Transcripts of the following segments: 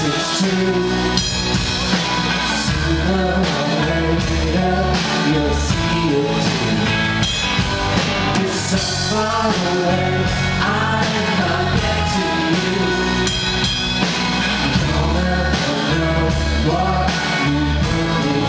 it's true. Sooner or later, you'll see it too. It's so far away, I can't get to you. You'll never know what you put me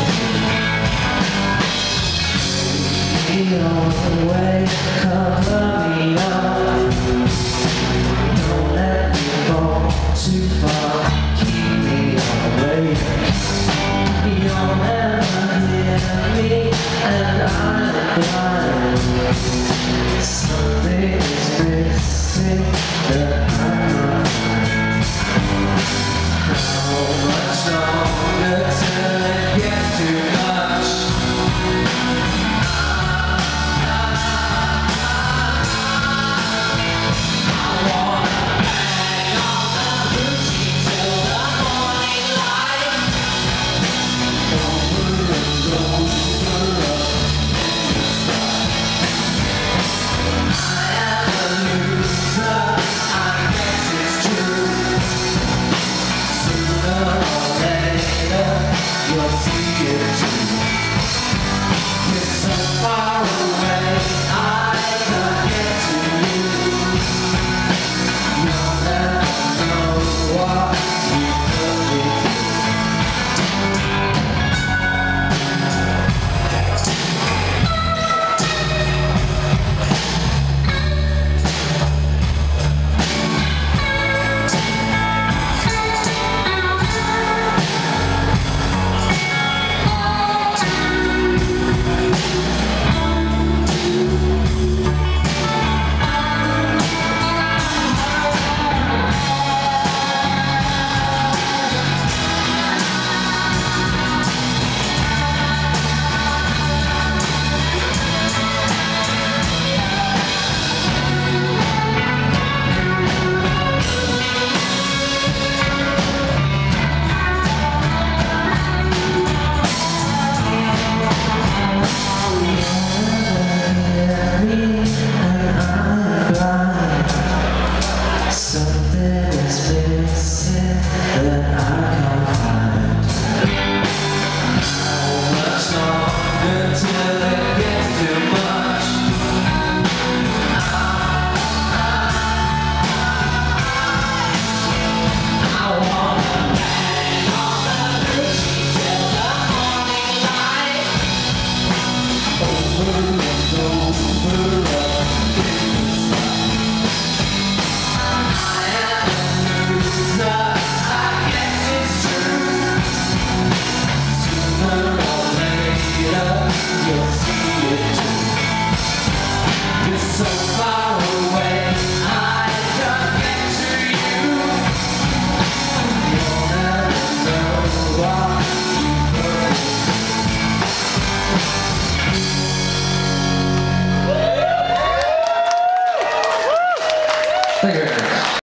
through. Take me on the way, cover me up. Don't let me go too far, keep me awake. You'll never hear me, and I'm blind. Something is missing that I can't find. How much longer till it gets too